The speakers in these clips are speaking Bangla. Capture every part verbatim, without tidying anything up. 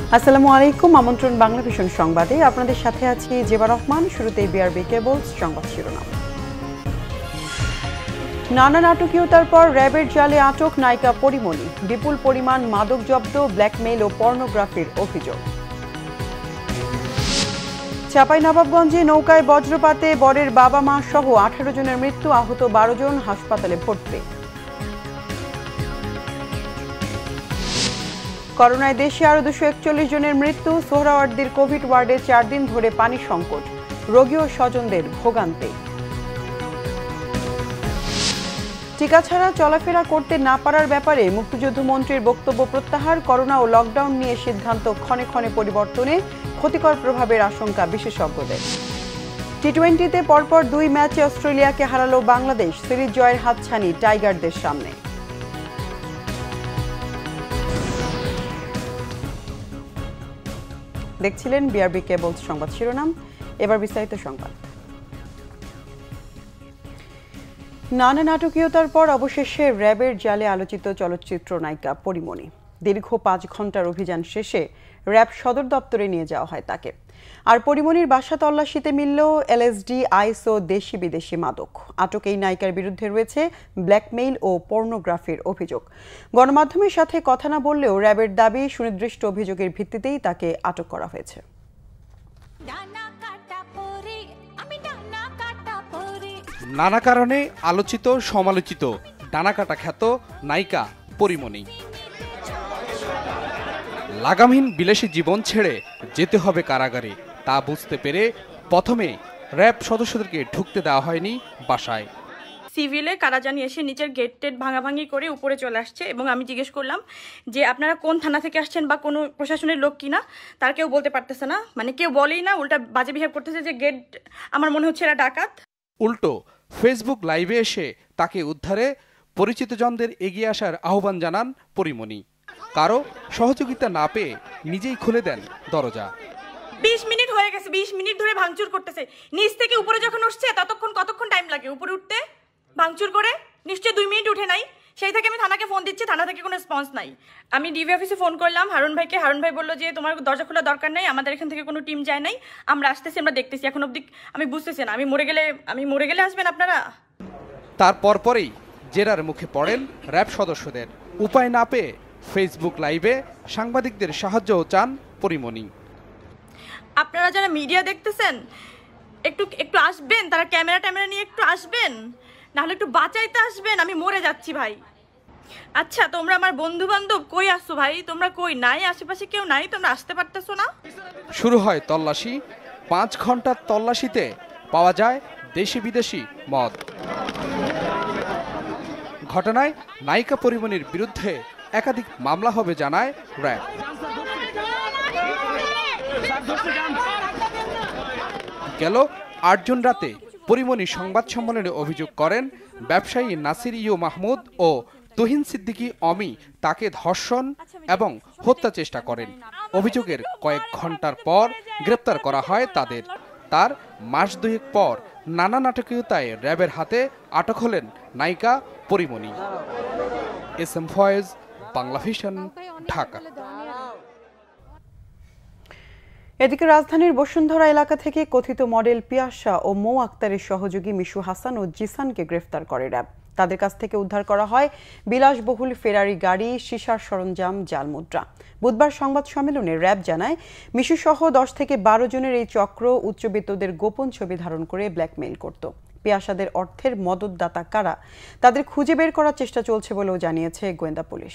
আসসালামু আলাইকুম, আমন্ত্রণ বাংলাভিশন সংবাদে। আপনাদের সাথে আছি জেবা রহমান। শুরুতেই বিআরবি কেবলস সংবাদ শিরোনাম। নানা নাটকীয়তার পর র্যাবের জালে আটক নায়িকা পরিমণি। বিপুল পরিমাণ মাদক জব্দ, ব্ল্যাকমেইল ও পর্নোগ্রাফির অভিযোগ। চাঁপাইনবাবগঞ্জে নৌকায় বজ্রপাতে বরের বাবা মা সহ আঠারো জনের মৃত্যু, আহত বারো জন, হাসপাতালে ভর্তি। করোনায় দেশে আরো দুশো একচল্লিশ জনের মৃত্যু, সোহরাওয়ার্দীর কোভিড ওয়ার্ডে চার দিন ধরে পানি সংকট, রোগী ও স্বজনদের ভোগান্তি। টিকা ছাড়া চলাফেরা করতে না পারার ব্যাপারে মুক্তিযুদ্ধ মন্ত্রীর বক্তব্য প্রত্যাহার। করোনা ও লকডাউন নিয়ে সিদ্ধান্ত ক্ষণে ক্ষণে পরিবর্তনে ক্ষতিকর প্রভাবের আশঙ্কা বিশেষজ্ঞদের। টি টোয়েন্টিতে পরপর দুই ম্যাচে অস্ট্রেলিয়াকে হারালো বাংলাদেশ, সিরিজ জয়ের হাতছানি টাইগারদের সামনে। দেখছিলেন বিআরবি কেবলস সংবাদ শিরোনাম। এবার বিস্তারিত সংবাদ। নানা নাটকীয়তার পর অবশেষে র্যাবের জালে আলোচিত চলচ্চিত্র নায়িকা পরিমণি। দীর্ঘ পাঁচ ঘন্টার অভিযান শেষে র্যাব সদর দপ্তরে নিয়ে যাওয়া হয় তাকে। আর পরিমণির বাসা তল্লাশিতে মিলল এলএসডি, আইস ও দেশি বিদেশি মাদক। আটক এই নায়িকার বিরুদ্ধে রয়েছে ব্ল্যাকমেইল ও পর্নোগ্রাফির অভিযোগ। গণমাধ্যমের সাথে কথা না বললেও র্যাবের দাবি, সুনির্দিষ্ট অভিযোগের ভিত্তিতেই তাকে আটক করা হয়েছে। নানা কারণে আলোচিত সমালোচিত ডানাকাটা খ্যাত নায়িকা পরিমণি। লাগামহীন বিলাসী জীবন ছেড়ে যেতে হবে কারাগারে, তা বুঝতে পেরে প্রথমে র্যাব সদস্যদেরকে ঢুকতে দেওয়া হয়নি বাসায়। সিভিলে কারা জানি এসে নিচের গেট টেট ভাঙাভাঙি করে উপরে চলে আসছে এবং আমি জিজ্ঞেস করলাম যে আপনারা কোন থানা থেকে আসছেন বা কোনো প্রশাসনের লোক কিনা, তার কেউ বলতে পারতেছে না, মানে কেউ বলেই না, উল্টা বাজে বিহেভ করতেছে যে গেট, আমার মনে হচ্ছে এরা ডাকাত। উল্টো ফেসবুক লাইভে এসে তাকে উদ্ধারে পরিচিতজনদের এগিয়ে আসার আহ্বান জানান পরিমণি। কারো সহযোগিতা না পেয়ে নিজেই খুলে দেন দরজা। বিশ মিনিট হয়ে গেছে, বিশ মিনিট ধরে ভাঙচুর করতেছে। নিচ থেকে উপরে যখন উঠছে ততক্ষণ কতক্ষণ টাইম লাগে উপরে উঠতে? ভাঙচুর করে নিশ্চয়ই দুই মিনিট উঠে নাই। সেই থেকে আমি থানাকে ফোন দিচ্ছি, থানা থেকে কোনো রেসপন্স নাই। আমি ডিবি অফিসে ফোন করলাম হারুন ভাইকে, হারুন ভাই বললো যে তোমার দরজা খোলা দরকার নেই, আমাদের এখান থেকে কোনো টিম যায় নাই, আমরা আসতেছি, আমরা দেখতেছি। এখন অবধি আমি বুঝতেছি না, আমি মরে গেলে আমি মরে গেলে আসবেন আপনারা? তার পরপরই জেরার মুখে পড়েন র্যাব সদস্যদের। উপায় না পেয়ে ফেসবুক লাইভে সাংবাদিকদের সাহায্যও চান পরিমণি। আপনারা যারা মিডিয়া দেখতেছেন একটু একটু আসবেন, তারা ক্যামেরা ট্যামেরা নিয়ে একটু আসবেন, নাহলে একটু বাঁচাইতে আসবেন, আমি মরে যাচ্ছি ভাই। আচ্ছা তোমরা আমার বন্ধু বান্ধব কই আসছো ভাই? তোমরা কই? নাই আশেপাশে কেউ নাই? তোমরা আসতে পারতেছো না? শুরু হয় তল্লাশি। পাঁচ ঘন্টার তল্লাশিতে পাওয়া যায় দেশি বিদেশি মদ। ঘটনায় নায়িকা পরিমণির বিরুদ্ধে একাধিক মামলা হবে জানায় র্যাব। গেল আট জুন রাতে পরিমণি সংবাদ সম্মেলনে অভিযোগ করেন ব্যবসায়ী নাসির ইউ মাহমুদ ও তুহিন সিদ্দিকী অমি তাকে ধর্ষণ এবং হত্যা চেষ্টা করেন। অভিযোগের কয়েক ঘন্টার পর গ্রেপ্তার করা হয় তাদের। তার মাস দুয়েক পর নানা নাটকীয়তায় র্যাবের হাতে আটক হলেন নায়িকা পরিমণি। S M Foyez, Banglavision, Dhaka. এদিকে রাজধানীর বসুন্ধরা এলাকা থেকে কথিত মডেল পিয়াসা ও মৌ আক্তারের সহযোগী মিশু হাসান ও জিসানকে গ্রেফতার করে র্যাব। তাদের কাছ থেকে উদ্ধার করা হয় বিলাসবহুল ফেরারি গাড়ি, সিসার সরঞ্জাম, জালমুদ্রা। বুধবার সংবাদ সম্মেলনে র্যাব জানায়, মিশু সহ দশ থেকে বারো জনের এই চক্র উচ্চবিত্তদের গোপন ছবি ধারণ করে ব্ল্যাকমেইল করত। পিয়াসাদের অর্থের মদতদাতা কারা, তাদের খুঁজে বের করার চেষ্টা চলছে বলেও জানিয়েছে গোয়েন্দা পুলিশ।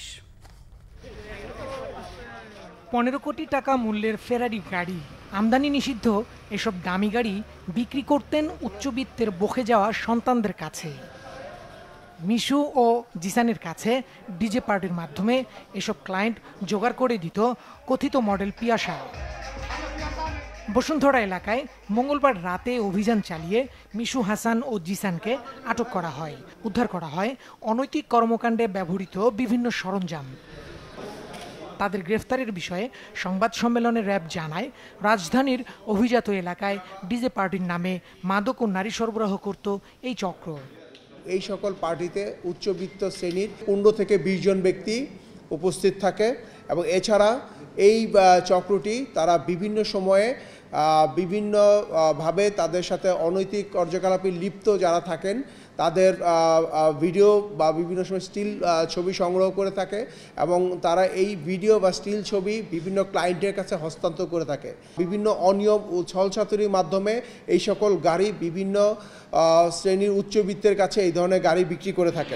পনেরো কোটি টাকা মূল্যের ফেরারি গাড়ি, আমদানি নিষিদ্ধ এসব দামি গাড়ি বিক্রি করতেন উচ্চবিত্তের বকে যাওয়া সন্তানদের কাছে। মিশু ও জিসানের কাছে ডিজে পার্টির মাধ্যমে এসব ক্লায়েন্ট জোগাড় করে দিত কথিত মডেল পিয়াসা। বসুন্ধরা এলাকায় মঙ্গলবার রাতে অভিযান চালিয়ে মিশু হাসান ও জিসানকে আটক করা হয়। উদ্ধার করা হয় অনৈতিক কর্মকাণ্ডে ব্যবহৃত বিভিন্ন সরঞ্জাম। তাদের গ্রেফতারের বিষয়ে সংবাদ সম্মেলনে র্যাব জানায়, রাজধানীর অভিজাত এলাকায় ডিজে পার্টির নামে মাদক ও নারী সরবরাহ করত এই চক্র। এই সকল পার্টিতে উচ্চবিত্ত শ্রেণীর পনেরো থেকে বিশ জন ব্যক্তি উপস্থিত থাকে এবং এছাড়া এই চক্রটি তারা বিভিন্ন সময়ে বিভিন্নভাবে তাদের সাথে অনৈতিক কার্যকলাপে লিপ্ত যারা থাকেন তাদের ভিডিও বা বিভিন্ন সময় স্টিল ছবি সংগ্রহ করে থাকে এবং তারা এই ভিডিও বা স্টিল ছবি বিভিন্ন ক্লায়েন্টের কাছে হস্তান্তর করে থাকে। বিভিন্ন অনিয়ম ও ছলচাতুরির মাধ্যমে এই সকল গাড়ি বিভিন্ন শ্রেণীর উচ্চবিত্তের কাছে এই ধরনের গাড়ি বিক্রি করে থাকেন।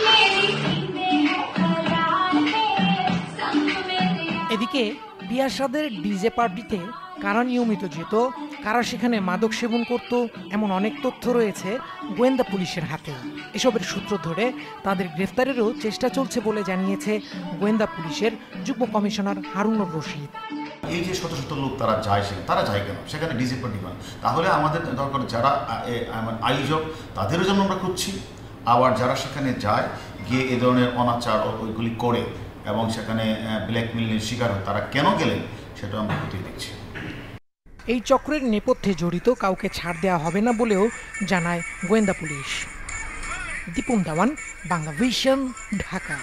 এদিকে বিয়াসাদের ডিজে পার্টিতে কারা নিয়মিত যেত, কারা সেখানে মাদক সেবন করত, এমন অনেক তথ্য রয়েছে গোয়েন্দা পুলিশের হাতে। এসবের সূত্র ধরে তাদের গ্রেফতারেরও চেষ্টা চলছে বলে জানিয়েছে গোয়েন্দা পুলিশের যুগ্ম কমিশনার হারুনুর রশিদ। এই যে শত শত লোক তারা যায় সেখানে তারা যায় কেন? সেখানে ডিজে পার্টি হয়, তাহলে আমাদের দরকার যারা আয়োজক তাদেরও যেন আমরা খুঁজছি, আবার যারা সেখানে যায় গিয়ে এ ধরনের অনাচার ওইগুলি করে এবং সেখানে ব্ল্যাকমেইলের শিকার হয় তারা কেন গেলেন সেটা আমরা খতিয়ে দেখছি। এই চক্রের নেপথ্যে জড়িত কাউকে ছাড় দেওয়া হবে না বলেও জানায় গোয়েন্দা পুলিশ। দীপন দেওয়ান, বাংলাভিশন, ঢাকা।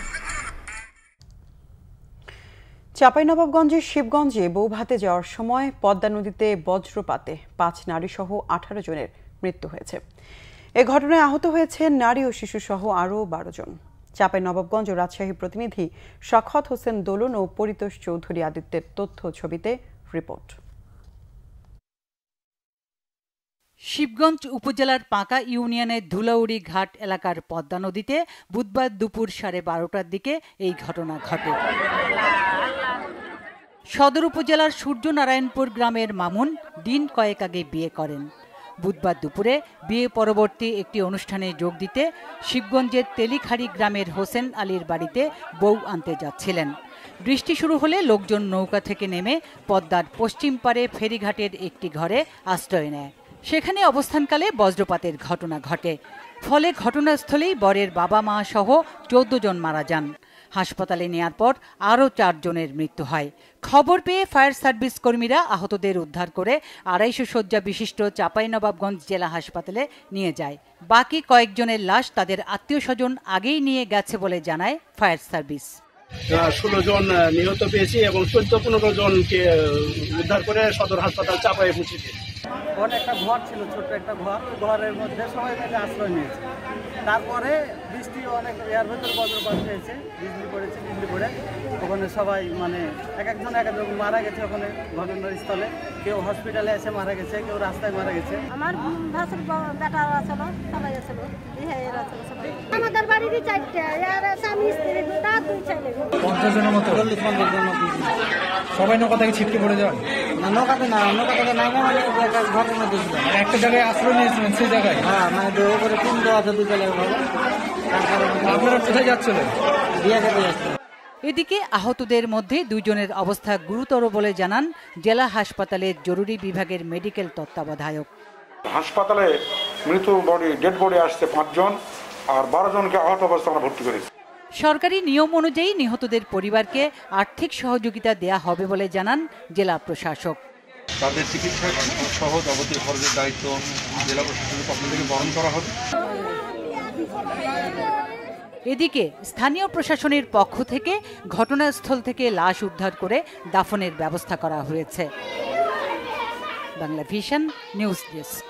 চাঁপাইনবাবগঞ্জের শিবগঞ্জে বৌভাতে যাওয়ার সময় পদ্মা নদীতে বজ্রপাতে পাঁচ নারী সহ আঠারো জনের মৃত্যু হয়েছে। এ ঘটনায় আহত হয়েছে নারী ও শিশু সহ আরও বারো জন। চাঁপাইনবাবগঞ্জ ও রাজশাহী প্রতিনিধি শওকত হোসেন দোলন ও পরিতোষ চৌধুরী আদিত্যের তথ্য ছবিতে রিপোর্ট। শিবগঞ্জ উপজেলার পাঁকা ইউনিয়নের ধুলাউড়ি ঘাট এলাকার পদ্মা নদীতে বুধবার দুপুর সাড়ে বারোটার দিকে এই ঘটনা ঘটে। সদর উপজেলার সূর্যনারায়ণপুর গ্রামের মামুন দিন কয়েক আগে বিয়ে করেন। বুধবার দুপুরে বিয়ে পরবর্তী একটি অনুষ্ঠানে যোগ দিতে শিবগঞ্জের তেলিখাড়ি গ্রামের হোসেন আলীর বাড়িতে বউ আনতে যাচ্ছিলেন। বৃষ্টি শুরু হলে লোকজন নৌকা থেকে নেমে পদ্মার পশ্চিম পারে ফেরিঘাটের একটি ঘরে আশ্রয় নেয়। সেখানে অবস্থানকালে বজ্রপাতের ঘটনা ঘটে। ফলে ঘটনাস্থলেই বরের বাবা মা সহ চোদ্দ জন মারা যান। হাসপাতালে নেয়ার পর আরও চারজনের মৃত্যু হয়। খবর পেয়ে ফায়ার সার্ভিস কর্মীরা আহতদের উদ্ধার করে আড়াইশো শয্যা বিশিষ্ট চাঁপাইনবাবগঞ্জ জেলা হাসপাতালে নিয়ে যায়। বাকি কয়েকজনের লাশ তাদের আত্মীয় স্বজন আগেই নিয়ে গেছে বলে জানায় ফায়ার সার্ভিস। ষোলো জন নিহত পেয়েছি এবং চোদ্দ পনেরো জনকে উদ্ধার করে সদর হাসপাতাল চাপাই পৌঁছেছে। একটা ঘর ছিল, ছোট্ট একটা ঘর, ঘরের মধ্যে সবাই মিলে আশ্রয় নিয়েছে। তারপরে বৃষ্টি অনেক এর ভেতর বজ্রপাত হয়েছে, বিজলি পড়েছে, বিজলি পড়ে ওখানে সবাই মানে এক একজন এক একজন মারা গেছে ওখানে ঘটনার স্থলে। কেউ হসপিটালে এসে মারা গেছে, কেউ রাস্তায় মারা গেছে। আমার ভাসুর বেটা ছিল, সবাই ছিল, আমাদের বাড়িরই চারটে, আর স্বামী স্ত্রী দুটা, দুই ছেলে। পঞ্চাশ জনের মতো সবাই নৌকা থেকে ছিটকে পড়ে যান? না, নৌকাতে না, নৌকা থেকে নামে মানে ঘরের মধ্যে ছিল, একটা জায়গায় আশ্রয় নিয়েছিলেন। সেই জায়গায় হ্যাঁ, মানে ওপরে তিন দেওয়া আছে, দুই তলায় ভালো। আপনারা কোথায় যাচ্ছিলেন? বিয়ে খেতে যাচ্ছিলেন। এদিকে আহতদের মধ্যে দুইজনের অবস্থা গুরুতর বলে জানান জেলা হাসপাতালের জরুরি বিভাগের মেডিকেল তত্ত্বাবধায়ক। হাসপাতালে মৃত বডি ডেড বডি আসছে পাঁচজন, আর বারো জনকে আহত অবস্থায় আমরা ভর্তি করেছি। সরকারি নিয়ম অনুযায়ী নিহতদের পরিবারকে আর্থিক সহযোগিতা দেয়া হবে বলে জানান জেলা প্রশাসক। তাদের চিকিৎসা সহ যাবতীয় খরচের দায়িত্ব জেলা প্রশাসনের পক্ষ থেকে বহন করা হবে। এদিকে স্থানীয় প্রশাসনের পক্ষ থেকে ঘটনাস্থল থেকে লাশ উদ্ধার করে দাফনের ব্যবস্থা করা হয়েছে। Banglavision news desk.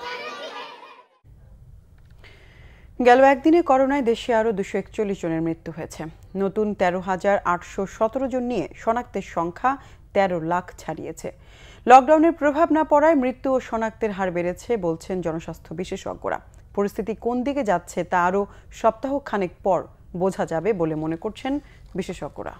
গেল একদিনে করোনায় দেশে আরও দুশো একচল্লিশ জনের মৃত্যু হয়েছে। নতুন তেরো হাজার আটশো সতেরো জন নিয়ে শনাক্তের সংখ্যা তেরো লাখ ছাড়িয়েছে। লকডাউনের প্রভাব না পড়ায় মৃত্যু ও শনাক্তের হার বেড়েছে বলছেন জনস্বাস্থ্য বিশেষজ্ঞরা। পরিস্থিতি কোন দিকে যাচ্ছে তা আরও সপ্তাহ খানেক পর বোঝা যাবে বলে মনে করছেন বিশেষজ্ঞরা।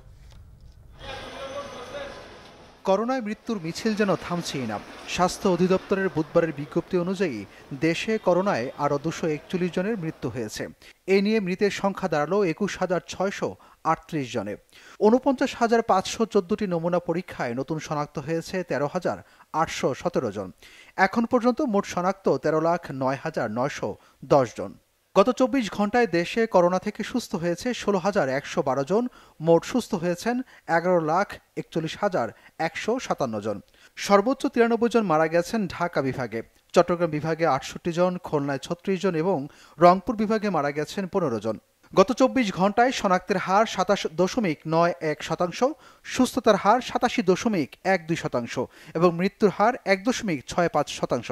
করোনায় মৃত্যুর মিছিল যেন থামছেই না। স্বাস্থ্য অধিদপ্তরের বুধবারের বিজ্ঞপ্তি অনুযায়ী দেশে করোনায় আরও দুশো একচল্লিশ জনের মৃত্যু হয়েছে। এ নিয়ে মৃতের সংখ্যা দাঁড়ালো একুশ হাজার ছয়শো আটত্রিশ জনে। উনপঞ্চাশ হাজার পাঁচশো চোদ্দটি নমুনা পরীক্ষায় নতুন শনাক্ত হয়েছে তেরো হাজার আটশো সতেরো জন। এখন পর্যন্ত মোট শনাক্ত তেরো লাখ নয় হাজার নয়শো দশ জন। গত চব্বিশ ঘন্টায় দেশে করোনা থেকে সুস্থ হয়েছে ষোলো হাজার একশো বারো জন। মোট সুস্থ হয়েছেন এগারো লাখ একচল্লিশ হাজার একশো সাতান্ন জন। সর্বোচ্চ তিরানব্বই জন মারা গেছেন ঢাকা বিভাগে। চট্টগ্রাম বিভাগে আটষট্টি জন, খুলনায় ছত্রিশ জন এবং রংপুর বিভাগে মারা গেছেন পনেরো জন। গত চব্বিশ ঘন্টায় শনাক্তের হার সাতাশ দশমিক নয় এক শতাংশ, সুস্থতার হার সাতাশি দশমিক এক দুই শতাংশ এবং মৃত্যুর হার এক দশমিক ছয় পাঁচ শতাংশ।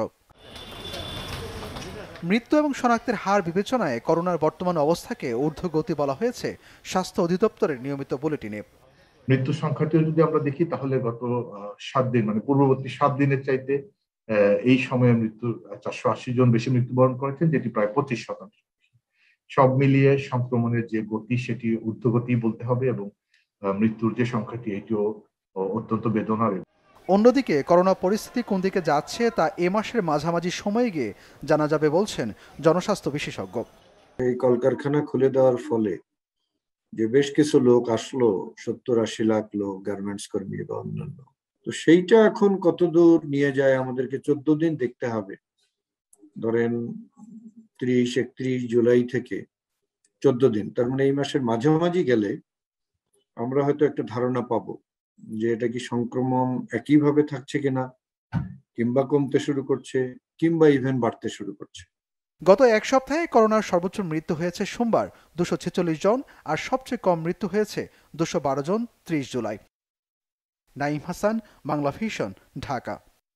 মৃত্যু এবং শনাক্তের হার বিবেচনায় করোনার বর্তমান অবস্থাকে ঊর্ধ্বগতি বলা হয়েছে স্বাস্থ্য অধিদপ্তরের নিয়মিত বুলেটিনে। মৃত্যু সংখ্যাটিও যদি আমরা দেখি তাহলে গত সাত দিন মানে পূর্ববর্তী সাত দিনের চাইতে এই সময়ে মৃত্যু চারশো আশি জন বেশি মৃত্যুবরণ করেছেন, যেটি প্রায় পঁচিশ শতাংশ। সব মিলিয়ে সংক্রমণের যে গতি সেটি ঊর্ধ্বগতি বলতে হবে এবং মৃত্যুর যে সংখ্যাটি এটিও অত্যন্ত বেদনার। অন্যদিকে করোনা পরিস্থিতি কোন দিকে যাচ্ছে তা এ মাসের মাঝামাঝি সময়ে গিয়ে জানা যাবে বলছেন জনস্বাস্থ্য বিশেষজ্ঞ। এই কলকারখানা খুলে দেওয়ার ফলে যে বেশ কিছু লোক আসলো, সত্তর আশি লাখ লোক, গার্মেন্টস কর্মী বা অন্যান্য, তো সেইটা এখন কতদূর নিয়ে যায় আমাদেরকে চোদ্দ দিন দেখতে হবে। ধরেন ত্রিশ একত্রিশ জুলাই থেকে চোদ্দ দিন, তার মানে এই মাসের মাঝামাঝি গেলে আমরা হয়তো একটা ধারণা পাবো যে এটা কি সংক্রমণ একইভাবে থাকছে কিনা, কিংবা কমতে শুরু করছে, কিংবা ইভেন বাড়তে শুরু করছে। গত এক সপ্তাহে করোনার সর্বোচ্চ মৃত্যু হয়েছে সোমবার দুশো ছেচল্লিশ জন, আর সবচেয়ে কম মৃত্যু হয়েছে দুশো বারো জন ত্রিশ জুলাই। নাইম হাসান, বাংলাভিশন, ঢাকা।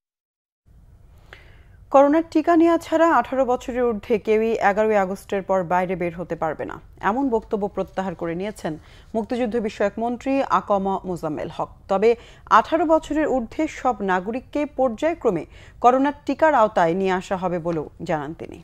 করোনার টিকা নেওয়া ছাড়া আঠারো বছরের ঊর্ধ্বে কেউই এগারোই আগস্টের পর বাইরে বের হতে পারবে না, এমন বক্তব্য প্রত্যাহার করে নিয়েছেন মুক্তিযুদ্ধ বিষয়ক মন্ত্রী আকমা মোজাম্মেল হক। তবে আঠারো বছরের ঊর্ধ্বে সব নাগরিককে পর্যায়ক্রমে করোনার টিকার আওতায় নিয়ে আসা হবে বলেও জানান তিনি।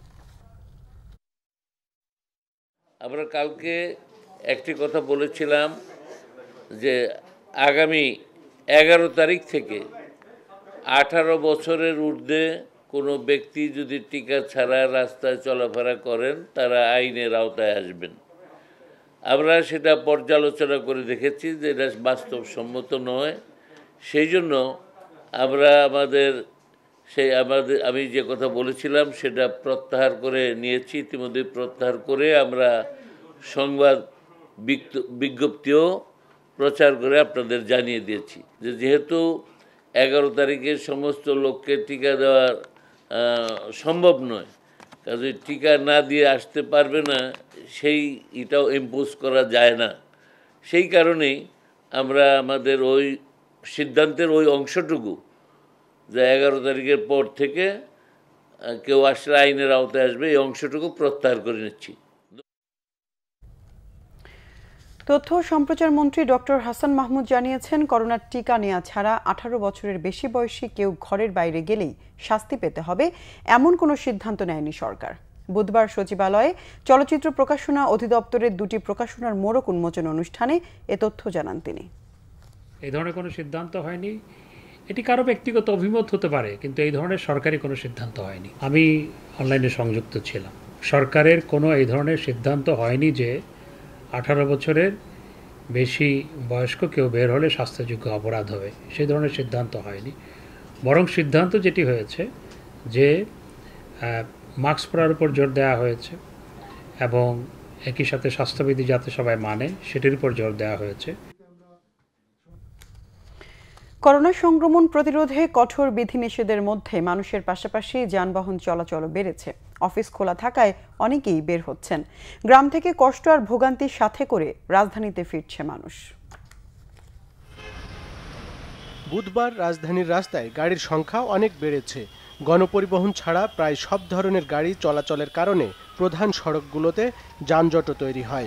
আমরা কালকে একটি কথা বলেছিলাম যে আগামী এগারো তারিখ থেকে আঠারো বছরের ঊর্ধ্বে কোনো ব্যক্তি যদি টিকা ছাড়া রাস্তায় চলাফেরা করেন তারা আইনের আওতায় আসবেন। আমরা সেটা পর্যালোচনা করে দেখেছি যে এটা বাস্তবসম্মত নয়, সেই জন্য আমরা আমাদের সেই আমাদের আমি যে কথা বলেছিলাম সেটা প্রত্যাহার করে নিয়েছি। ইতিমধ্যে প্রত্যাহার করে আমরা সংবাদ বিজ্ঞপ্তিও প্রচার করে আপনাদের জানিয়ে দিয়েছি যে যেহেতু এগারো তারিখে সমস্ত লোককে টিকা দেওয়া সম্ভব নয়, কাজে টিকা না দিয়ে আসতে পারবে না, সেই এটাও ইম্পোজ করা যায় না। সেই কারণেই আমরা আমাদের ওই সিদ্ধান্তের ওই অংশটুকু যে এগারো তারিখের পর থেকে কেউ আসলে আইনের আওতায় আসবে, এই অংশটুকু প্রত্যাহার করে নিচ্ছি। তথ্য ও সম্প্রচার মন্ত্রী ডক্টর হাসান মাহমুদ জানিয়েছেন, করোনার টিকা নেওয়া ছাড়া আঠারো বছরের বেশি বয়সী কেউ ঘরের বাইরে গেলেই শাস্তি পেতে হবে এমন কোনো সিদ্ধান্ত নেয়নি সরকার। বুধবার সচিবালয়ে চলচ্চিত্র প্রকাশনা অধিদপ্তরের দুটি প্রকাশনার মোড়ক উন্মোচন অনুষ্ঠানে এ তথ্য জানান তিনি। এই ধরনের কোনো সিদ্ধান্ত হয়নি, এটি কারো ব্যক্তিগত অভিমত হতে পারে, কিন্তু এই ধরনের সরকারি কোনো সিদ্ধান্ত হয়নি। আমি অনলাইনে সংযুক্ত ছিলাম, সরকারের কোনো এই ধরনের সিদ্ধান্ত হয়নি যে আঠারো বছরের বেশি বয়স্ক কেউ বের হলে শাস্তিযোগ্য অপরাধ হবে, সেই ধরনের সিদ্ধান্ত হয়নি। বরং সিদ্ধান্ত যেটি হয়েছে যে মাস্ক পরার উপর জোর দেওয়া হয়েছে এবং একই সাথে স্বাস্থ্যবিধি যাতে সবাই মানে সেটির উপর জোর দেওয়া হয়েছে। করোনা সংক্রমণ প্রতিরোধে কঠোর বিধিনিষেধের মধ্যে মানুষের পাশাপাশি যানবাহন চলাচল বেড়েছে। অফিস খোলা থাকায় অনেকেই বের হচ্ছেন। গ্রাম থেকে কষ্ট আর ভোগান্তির সাথে করে রাজধানীতে ফিরছে মানুষ। বুধবার রাজধানীর রাস্তায় গাড়ির সংখ্যা অনেক বেড়েছে। গণপরিবহন ছাড়া প্রায় সব ধরনের গাড়ি চলাচলের কারণে প্রধান সড়কগুলোতে যানজটও তৈরি হয়।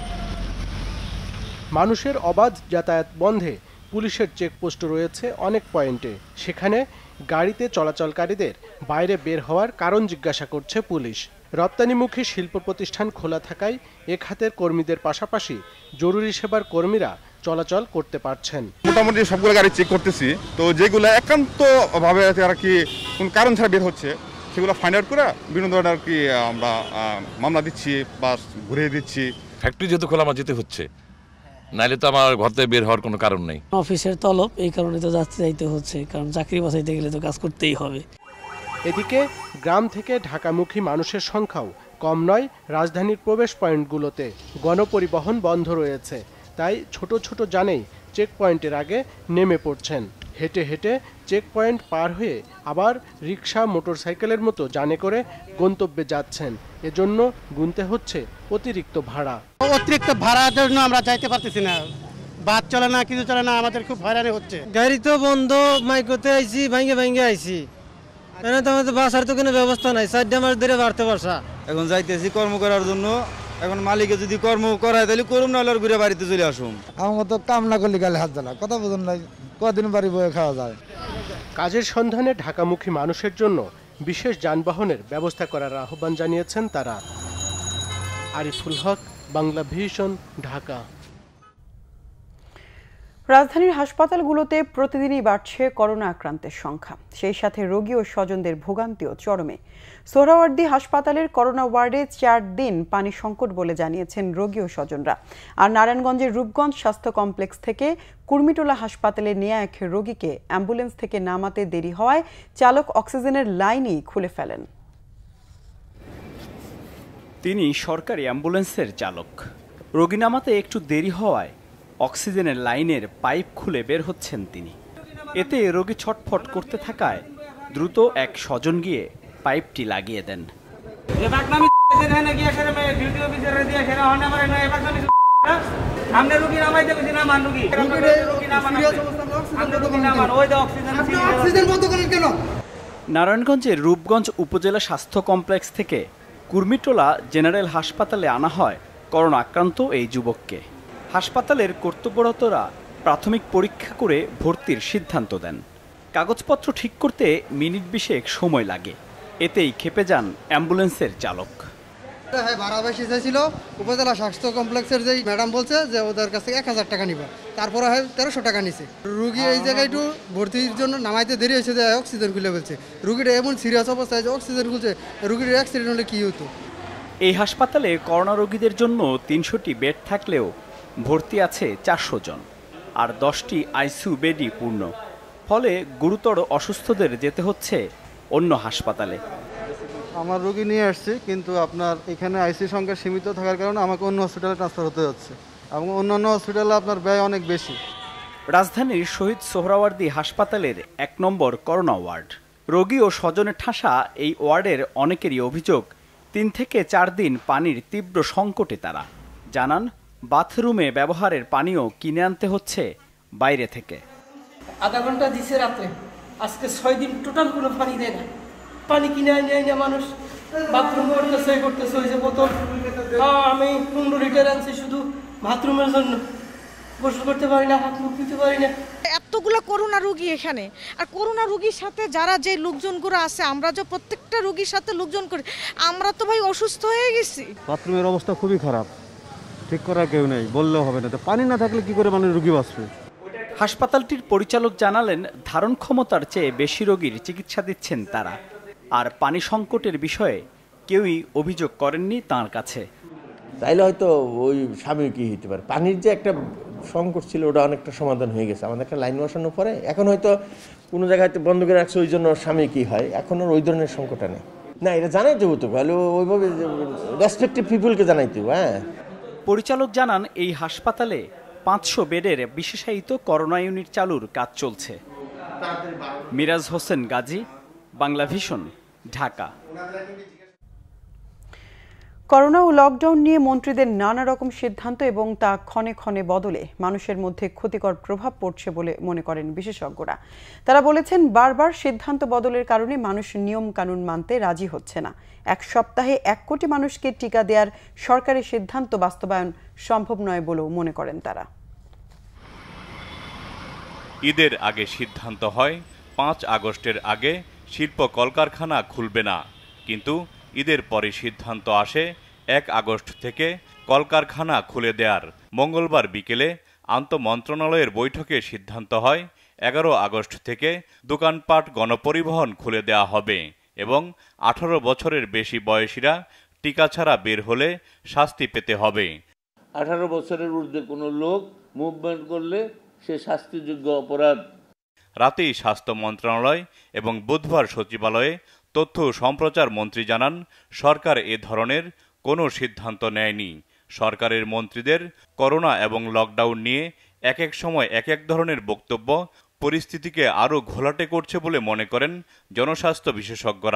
মানুষের অবাধ যাতায়াত বন্ধে পুলিশের চেকপোস্ট রয়েছে অনেক পয়েন্টে। সেখানে গাড়িতে চলাচলকারীদের বাইরে বের হওয়ার কারণ জিজ্ঞাসা করছে পুলিশ। রপ্তানিমুখী শিল্প প্রতিষ্ঠান খোলা থাকায় এ খাতের কর্মীদের পাশাপাশি জরুরি সেবার কর্মীরা চলাচল করতে পারছেন। মোটামুটি সবগুলো গাড়ি চেক করতেছি, তো যেগুলো একান্ত ভাবে আর কি কোন কারণ ছাড়া বের হচ্ছে সেগুলো ফাইন্ড আউট করে বিভিন্ন ধরনের আর কি আমরা মামলা দিচ্ছি বা ঘুরিয়ে দিচ্ছি। ফ্যাক্টরি যেহেতু খোলা আমার যেতে হচ্ছে, নাইলে তো আমার ঘর থেকে বের হওয়ার কোনো কারণ নেই। অফিসের তলব, এই কারণে তো যাচ্ছে যাইতে হচ্ছে, কারণ চাকরি বাঁচাইতে গেলে তো কাজ করতেই হবে। এদিকে গ্রাম থেকে ঢাকামুখী মানুষের সংখ্যাও কম নয় রাজধানীর প্রবেশ পয়েন্টগুলোতে। গণপরিবহন বন্ধ রয়েছে, তাই ছোট ছোট যানেই চেক পয়েন্টের আগে নেমে পড়ছেন। হেঁটে হেঁটে চেক পয়েন্ট পার হয়ে আবার রিক্সা, মোটরসাইকেলের মতো যানে করে গন্তব্যে যাচ্ছেন। এজন্য গুনতে হচ্ছে অতিরিক্ত ভাড়া। অতিরিক্ত ভাড়ার জন্য আমরা যাইতে পারতেছি না, বাস চলে না, কিছু চলে না, আমাদের খুব হয়রানি হচ্ছে। গাড়ি তো বন্ধ, মাইকোতে আইছি, ভাঙ্গে ভাঙ্গে আইছি, এখানে তো আমাদের বাসার তো কোনো ব্যবস্থা নাই, চারটা মাস ধরে বাড়তে পারছা। এখন যাইতেছি কর্ম করার জন্য, এখন মালিকে যদি কর্ম করায় তাহলে করুম, না হলে ঘুরে বাড়িতে চলে আসুন। আমার তো কাম না করলে গালে হাত জ্বালা, কথা বোঝেন নাই, কদিন বাড়ি বয়ে খাওয়া যায়। কাজের সন্ধানে ঢাকামুখী মানুষের জন্য বিশেষ যানবাহনের ব্যবস্থা করার আহ্বান জানিয়েছেন তারা। আরিফুল হক, বাংলা ভিশন, ঢাকা। রাজধানীর হাসপাতালগুলোতে প্রতিদিনই বাড়ছে করোনা আক্রান্তের সংখ্যা, সেই সাথে রোগী ও স্বজনদের ভোগান্তিও চরমে। সোহরাওয়ার্দী হাসপাতালের করোনা ওয়ার্ডে চার দিন পানি সংকট বলে জানিয়েছেন রোগী ও স্বজনরা। আর নারায়ণগঞ্জের রূপগঞ্জ স্বাস্থ্য কমপ্লেক্স থেকে কুর্মিটোলা হাসপাতালে নেওয়া এক রোগীকে অ্যাম্বুলেন্স থেকে নামাতে দেরি হওয়ায় চালক অক্সিজেনের লাইনই খুলে ফেলেন। তিনি সরকারি অ্যাম্বুলেন্সের চালক। রোগী নামাতে একটু দেরি হওয়ায় অক্সিজেনের লাইনের পাইপ খুলে বের হচ্ছেন তিনি। এতে রোগী ছটফট করতে থাকায় দ্রুত এক স্বজন গিয়ে পাইপটি লাগিয়ে দেন। নারায়ণগঞ্জের রূপগঞ্জ উপজেলা স্বাস্থ্য কমপ্লেক্স থেকে কুর্মিটোলা জেনারেল হাসপাতালে আনা হয় করোনা আক্রান্ত এই যুবককে। হাসপাতালের কর্তব্যরতরা প্রাথমিক পরীক্ষা করে ভর্তির সিদ্ধান্ত দেন। কাগজপত্র ঠিক করতে মিনিট বিশেক সময় লাগে, এতেই ক্ষেপে যান অ্যাম্বুলেন্সের চালক। হ্যাঁ, ভাড়া বেশি চাইছিল, উপজেলা স্বাস্থ্য কমপ্লেক্সের যেই ম্যাডাম বলছে যে ওদের কাছ থেকে এক হাজার টাকা নিবা, তারপরে হয় তেরোশো টাকা নিছে। রুগী এই জায়গায় একটু ভর্তির জন্য নামাইতে দেরি হয়েছে, যে অক্সিজেন খুলে ফেলছে। রুগীটা এমন সিরিয়াস অবস্থায় যে অক্সিজেন খুলছে, রুগীর অ্যাক্সিডেন্ট হলে কি হতো। এই হাসপাতালে করোনা রোগীদের জন্য তিনশোটি বেড থাকলেও ভর্তি আছে চারশো জন, আর দশটি আইসিইউ বেডই পূর্ণ। ফলে গুরুতর অসুস্থদের যেতে হচ্ছে অন্য হাসপাতালে। আমার রোগী নিয়ে আসছি, কিন্তু আপনার এখানে আইসিইউ সংখ্যা সীমিত থাকার কারণে আমাকে অন্য হসপিটালে ট্রান্সফার হতে হচ্ছে, এবং অন্যান্য হসপিটালে আপনার ব্যয় অনেক বেশি। রাজধানীর শহীদ সোহরাওয়ার্দী হাসপাতালের এক নম্বর করোনা ওয়ার্ড। রোগী ও স্বজনের ঠাসা এই ওয়ার্ডের অনেকেরই অভিযোগ, তিন থেকে চার দিন পানির তীব্র সংকটে তারা। জানান, বাথরুমে ব্যবহারের পানিও কিনে আনতে হচ্ছে বাইরে থেকে। আধা ঘন্টা দিছে রাত্রে, আজকে ছয় দিন টোটাল কোনো পানি দেয় না। পানি কিনে আনে আনে মানুষ বাথরুম করতেছে করতেছে ওই যে বোতল। আমি পনেরো লিটার আনছি শুধু বাথরুমের জন্য, গোসল করতে পারি না, হাত মুখ ধুতে পারি না। এতগুলো করোনা রোগী এখানে, আর করোনা রোগীর সাথে যারা যে লোকজনগুলো আছে, আমরা যে প্রত্যেকটা রোগীর সাথে লোকজন করি, আমরা তো ভাই অসুস্থ হয়ে গেছি। বাথরুমের অবস্থা খুবই খারাপ, ঠিক করার কেউ নেই, বললেও হবে না। তো পানি না থাকলে কি করে মানুষ রোগী বাঁচবে? হাসপাতালটির পরিচালক জানালেন, ধারণ ক্ষমতার চেয়ে বেশি রোগীর চিকিৎসা দিচ্ছেন তারা। আর পানি সংকটের বিষয়ে কেউই অভিযোগ করেননি তাঁর কাছে। তাইলে হয়তো ওই স্বামী কি হইতে পারে, পানির যে একটা সংকট ছিল ওটা অনেকটা সমাধান হয়ে গেছে। আমাদের একটা লাইন বসানোর পরে এখন হয়তো কোনো জায়গায় বন্ধ করে রাখছে, ওই জন্য স্বামী কি হয়, এখন ওই ধরনের সংকটটা নেই। না, এটা জানাইতে হতো, ভালো ওইভাবে রেসপেক্টিভ পিপুলকে জানাইতে। হ্যাঁ, পরিচালক জানান, এই হাসপাতালে পাঁচশো বেডের বিশেষায়িত করোনা ইউনিট চালুর কাজ চলছে। মিরাজ হোসেন গাজী, বাংলাভিশন, ঢাকা। করোনা ও লকডাউন নিয়ে মন্ত্রীদের নানা রকম সিদ্ধান্ত এবং তা ক্ষণে ক্ষণে বদলে মানুষের মধ্যে ক্ষতিকর প্রভাব পড়ছে বলে মনে করেন বিশেষজ্ঞরা। তারা বলেছেন, বারবার সিদ্ধান্ত বদলের কারণে মানুষ নিয়ম কানুন মানতে রাজি হচ্ছে না। এক সপ্তাহে এক কোটি মানুষকে টিকা দেওয়ার সরকারি সিদ্ধান্ত বাস্তবায়ন সম্ভব নয় বলেও মনে করেন তারা। ঈদের আগে সিদ্ধান্ত হয় পাঁচ আগস্টের আগে শিল্প কলকারখানা খুলবে না, কিন্তু ঈদের পরে সিদ্ধান্ত আসে এক আগস্ট থেকে কলকারখানা খুলে দেওয়ার। মঙ্গলবার বিকেলে আন্তঃমন্ত্রণালয়ের বৈঠকে সিদ্ধান্ত হয় এগারো আগস্ট থেকে দোকানপাট গণপরিবহন খুলে দেওয়া হবে এবং আঠারো বছরের বেশি বয়সীরা টিকা ছাড়া বের হলে শাস্তি পেতে হবে। আঠারো বছরের ঊর্ধ্বে কোনো লোক মুভমেন্ট করলে সে শাস্তিযোগ্য অপরাধ। রাতেই স্বাস্থ্য মন্ত্রণালয় এবং বুধবার সচিবালয়ে তথ্য ও সম্প্রচার মন্ত্রী জানান, সরকার এ ধরনের কোনো সিদ্ধান্ত নেয়নি। সরকারের মন্ত্রীদের করোনা এবং লকডাউন নিয়ে এক এক সময় এক এক ধরনের বক্তব্য পরিস্থিতিকে আরও ঘোলাটে করছে বলে মনে করেন জনস্বাস্থ্য বিশেষজ্ঞরা।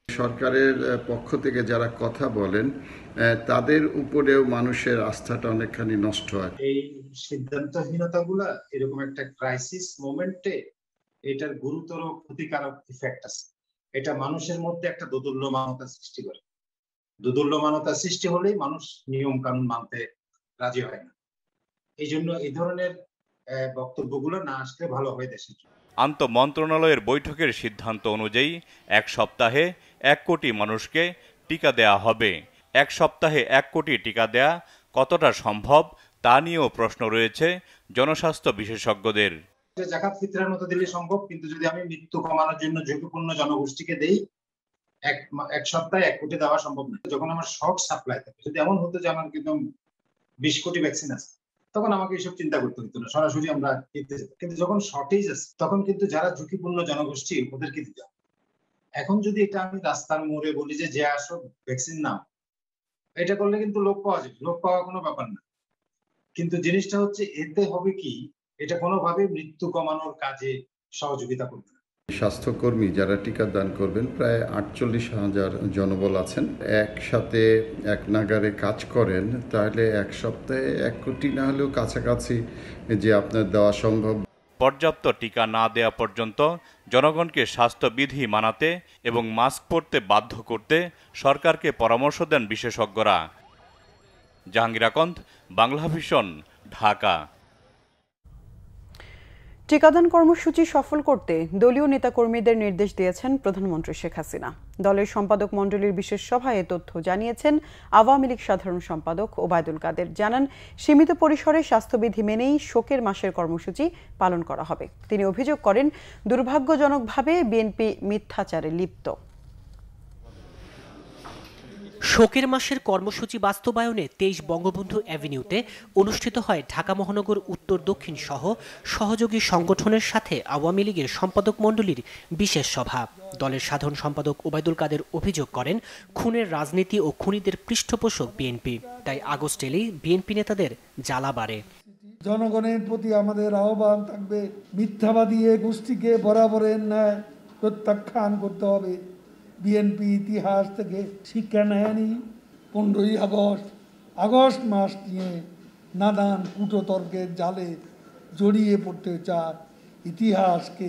সরকারের পক্ষ থেকে যারা কথা বলেন তাদের উপরেও মানুষের আস্থাটা অনেকখানি নষ্ট হয়। এই সিদ্ধান্তহীনতাগুলা এরকম একটা ক্রাইসিস মোমেন্টে এটার গুরুতর ক্ষতিকারক ইফেক্ট আছে। এটা মানুষের মধ্যে একটা দোদুল্যমানতা সৃষ্টি করে। দোদুল্যমানতা সৃষ্টি হলেই মানুষ নিয়ম কানুন মানতে রাজি হয় না। এই জন্য এই ধরনের বক্তব্যগুলো না আসলে ভালো হয় দেশের। আন্তঃ মন্ত্রণালয়ের বৈঠকের সিদ্ধান্ত অনুযায়ী এক সপ্তাহে এক কোটি মানুষকে টিকা দেয়া হবে। এক সপ্তাহে এক কোটি টিকা দেয়া কতটা সম্ভব তা নিয়েও প্রশ্ন রয়েছে জনস্বাস্থ্য বিশেষজ্ঞদের। যাকাত ফিতরার মতো দিলে সম্ভব, কিন্তু যদি আমি মৃত্যু কমানোর জন্য ঝুঁকিপূর্ণ জনগোষ্ঠীকে দেই, এক এক সপ্তাহে এক কোটি দেওয়া সম্ভব না। যখন আমার শর্ট সাপ্লাই থাকে, যদি এমন হতো যে আমার একদম বিশ কোটি ভ্যাকসিন আছে, তখন আমাকে এসব চিন্তা করতে হতো না, সরাসরি আমরা দিতে যেতাম। কিন্তু যখন শর্টেজ আছে, তখন কিন্তু যারা ঝুঁকিপূর্ণ জনগোষ্ঠী ওদেরকে দিতে হবে। এখন যদি এটা আমি রাস্তার মোড়ে বলি যে যে আসো ভ্যাকসিন নাও, এটা করলে কিন্তু লোক পাওয়া যাবে, লোক পাওয়া কোনো ব্যাপার না। কিন্তু জিনিসটা হচ্ছে এতে হবে কি, এটা কোনোভাবে মৃত্যু কমানোর কাজে সহযোগিতা করবে না। স্বাস্থ্যকর্মী যারা টিকা দান করবেন প্রায় আটচল্লিশ হাজার জনবল আছেন, একসাথে এক নাগারে কাজ করেন, তাহলে এক সপ্তাহে এক কোটি না হলেও কাছাকাছি যে আপনার দেওয়া সম্ভব। পর্যাপ্ত টিকা না দেয়া পর্যন্ত জনগণকে স্বাস্থ্যবিধি মানাতে এবং মাস্ক পরতে বাধ্য করতে সরকারকে পরামর্শ দেন বিশেষজ্ঞরা। জাহাঙ্গীর আকন্দ, বাংলাভিশন, ঢাকা। টিকাদান কর্মসূচি সফল করতে দলীয় নেতাকর্মীদের নির্দেশ দিয়েছেন প্রধানমন্ত্রী শেখ হাসিনা। দলের সম্পাদক মণ্ডলীর বিশেষ সভায় এ তথ্য জানিয়েছেন আওয়ামী লীগ সাধারণ সম্পাদক ওবায়দুল কাদের। জানান, সীমিত পরিসরে স্বাস্থ্যবিধি মেনেই শোকের মাসের কর্মসূচি পালন করা হবে। তিনি অভিযোগ করেন, দুর্ভাগ্যজনকভাবে বিএনপি মিথ্যাচারে লিপ্ত। শোকের মাসের কর্মসূচি বাস্তবায়নে তেইশ বঙ্গবন্ধু অ্যাভিনিউতে অনুষ্ঠিত হয় ঢাকা মহানগর উত্তর দক্ষিণ সহ সহযোগী সংগঠনের সাথে আওয়ামী লীগের সম্পাদক মণ্ডলীর বিশেষ সভা। দলের সাধারণ সম্পাদক ওবায়দুল কাদের অভিযোগ করেন, খুনের রাজনীতি ও খুনিদের পৃষ্ঠপোষক বিএনপি, তাই আগস্ট এলেই বিএনপি নেতাদের জ্বালা বাড়ে। জনগণের প্রতি আমাদের আহ্বান থাকবে, মিথ্যাবাদী এ গোষ্ঠীকে বরাবরের ন্যায় প্রত্যাখ্যান করতে হবে। বিএনপি ইতিহাস থেকে শিক্ষা নেয়নি। পনেরোই আগস্ট আগস্ট মাস নিয়ে নানান কূটতর্কের জালে জড়িয়ে পড়তে চায়, ইতিহাসকে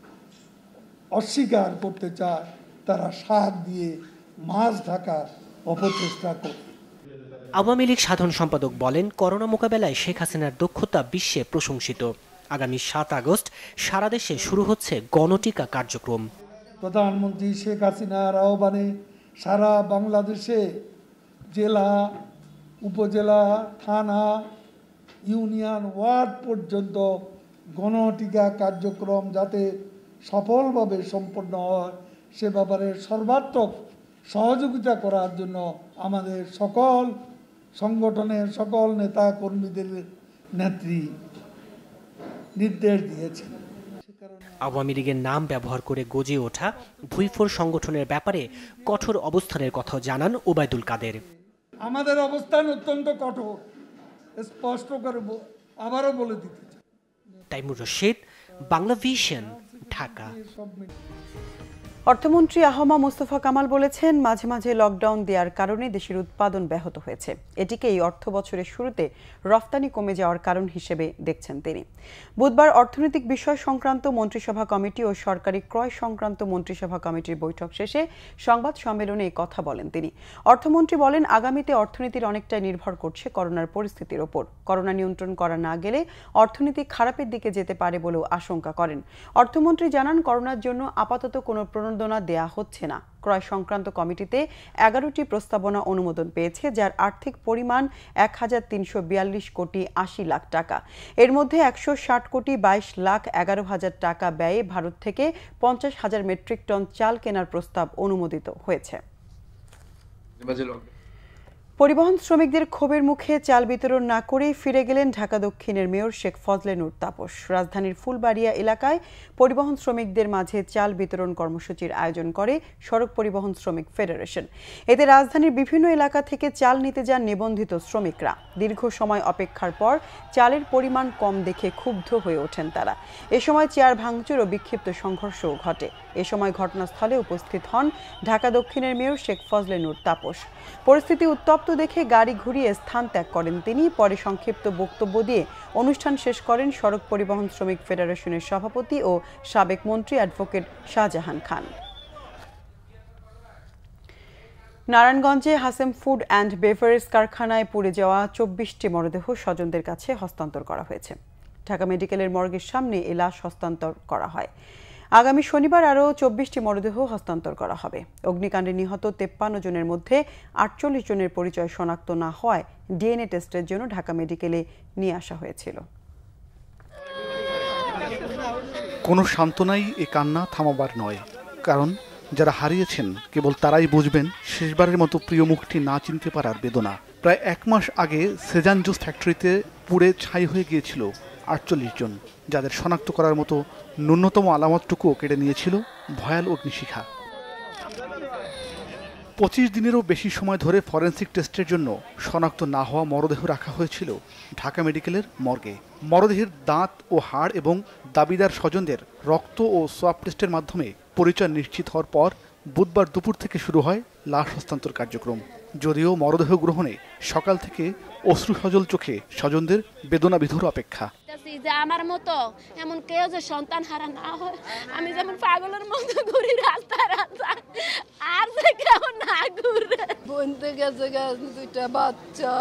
অস্বীকার করতে চায়, তারা শাক দিয়ে মাছ ঢাকার অপচেষ্টা করে। আওয়ামী লীগ সাধারণ সম্পাদক বলেন, করোনা মোকাবেলায় শেখ হাসিনার দক্ষতা বিশ্বে প্রশংসিত। আগামী সাত আগস্ট সারা দেশে শুরু হচ্ছে গণটিকা কার্যক্রম। প্রধানমন্ত্রী শেখ হাসিনার আহ্বানে সারা বাংলাদেশে জেলা, উপজেলা, থানা, ইউনিয়ন, ওয়ার্ড পর্যন্ত গণটিকা কার্যক্রম যাতে সফলভাবে সম্পন্ন হয় সে ব্যাপারে সর্বাত্মক সহযোগিতা করার জন্য আমাদের সকল সংগঠনের সকল নেতা কর্মীদের নেত্রী নির্দেশ দিয়েছেন। আওয়ামী লীগের নাম ব্যবহার করে গজে ওঠা ভুইফোর সংগঠনের ব্যাপারে কঠোর অবস্থানের কথা জানান ওবায়দুল কাদের। আমাদের অবস্থান অত্যন্ত কঠোর, স্পষ্ট করে আবারও বলে দিতে চাই। তাইমুর রশিদ, বাংলাভিশন, ঢাকা। অর্থমন্ত্রী আহমা মোস্তফা কামাল বলেছেন, মাঝে মাঝে লকডাউন দেওয়ার কারণে দেশের উৎপাদন ব্যাহত হয়েছে। এটিকে এই অর্থ বছরের শুরুতে রফতানি কমে যাওয়ার কারণ হিসেবে দেখছেন তিনি। বুধবার অর্থনৈতিক বিষয় সংক্রান্ত মন্ত্রিসভা কমিটি ও সরকারি ক্রয় সংক্রান্ত মন্ত্রিসভা কমিটির বৈঠক শেষে সংবাদ সম্মেলনে এই কথা বলেন তিনি। অর্থমন্ত্রী বলেন, আগামীতে অর্থনীতির অনেকটাই নির্ভর করছে করোনার পরিস্থিতির ওপর। করোনা নিয়ন্ত্রণ করা না গেলে অর্থনীতি খারাপের দিকে যেতে পারে বলেও আশঙ্কা করেন। অর্থমন্ত্রী জানান, করোনার জন্য আপাতত কোনো প্রণোদনা দেয়া হচ্ছে না। ক্রয় সংক্রান্ত কমিটিতে এগারোটি প্রস্তাবনা অনুমোদন পেয়েছে, যার আর্থিক পরিমাণ এক হাজার তিনশো বিয়াল্লিশ কোটি আশি লাখ টাকা। এর মধ্যে একশো ষাট কোটি বাইশ লাখ এগারো হাজার টাকা ব্যয়ে ভারত থেকে পঞ্চাশ হাজার মেট্রিক টন চাল কেনার প্রস্তাব অনুমোদিত হয়েছে। পরিবহন শ্রমিকদের ক্ষোভের মুখে চাল বিতরণ না করেই ফিরে গেলেন ঢাকা দক্ষিণের মেয়র শেখ ফজলে নূর তাপস। রাজধানীর ফুলবাড়িয়া এলাকায় পরিবহন শ্রমিকদের মাঝে চাল বিতরণ কর্মসূচির আয়োজন করে সড়ক পরিবহন শ্রমিক ফেডারেশন। এতে রাজধানীর বিভিন্ন এলাকা থেকে চাল নিতে যান নিবন্ধিত শ্রমিকরা। দীর্ঘ সময় অপেক্ষার পর চালের পরিমাণ কম দেখে ক্ষুব্ধ হয়ে ওঠেন তারা। এ সময় চেয়ার ভাঙচুর ও বিক্ষিপ্ত সংঘর্ষও ঘটে। এ সময় ঘটনাস্থলে উপস্থিত হন ঢাকা দক্ষিণের মেয়র শেখ ফজলে নূর তাপস। পরিস্থিতি উত্তপ্ত দেখে গাড়ি ঘুরিয়ে স্থান ত্যাগ করেন তিনি। পরে সংক্ষিপ্ত বক্তব্য দিয়ে অনুষ্ঠান শেষ করেন সড়ক পরিবহন শ্রমিক ফেডারেশনের সভাপতি ও সাবেক মন্ত্রী অ্যাডভোকেট শাহজাহান খান। নারায়ণগঞ্জে হাসেম ফুড অ্যান্ড বেভারেজ কারখানায় পুড়ে যাওয়া চব্বিশটি মরদেহ স্বজনদের কাছে হস্তান্তর করা হয়েছে। ঢাকা মেডিকেলের মর্গের সামনে এ লাশ হস্তান্তর করা হয়। আগামী শনিবার আরও চব্বিশটি মরদেহ হস্তান্তর করা হবে। অগ্নিকাণ্ডে নিহত তেপ্পান্ন জনের মধ্যে আটচল্লিশ জনের পরিচয় শনাক্ত না হওয়ায় ডিএনএ টেস্টের জন্য ঢাকা মেডিকেলে নিয়ে আসা হয়েছিল। কোনো সান্ত্বনাই এ কান্না থামাবার নয়, কারণ যারা হারিয়েছেন কেবল তারাই বুঝবেন শেষবারের মতো প্রিয় মুখটি না চিনতে পারার বেদনা। প্রায় এক মাস আগে সেজান জুস ফ্যাক্টরিতে পুড়ে ছাই হয়ে গিয়েছিল আটচল্লিশ জন, যাদের শনাক্ত করার মতো ন্যূনতম আলামতটুকুও কেড়ে নিয়েছিল ভয়াল অগ্নিশিখা। পঁচিশ দিনেরও বেশি সময় ধরে ফরেন্সিক টেস্টের জন্য শনাক্ত না হওয়া মরদেহ রাখা হয়েছিল ঢাকা মেডিকেলের মর্গে। মরদেহের দাঁত ও হাড় এবং দাবিদার স্বজনদের রক্ত ও সোয়াব টেস্টের মাধ্যমে পরিচয় নিশ্চিত হওয়ার পর বুধবার দুপুর থেকে শুরু হয় লাশ হস্তান্তর কার্যক্রম। যদিও মরদেহ গ্রহণে সকাল থেকে অশ্রু সজল চোখে স্বজনদের বেদনা বিধুর অপেক্ষা। যে আমার মতো এমন কেউ যে সন্তান হারা না হয়, আমি যেমন পাগলের মতো ঘুরি রাস্তা রাস্তা, আর যে কেউ না ঘুরে। বনতে গেছে গেছে দুইটা বাচ্চা,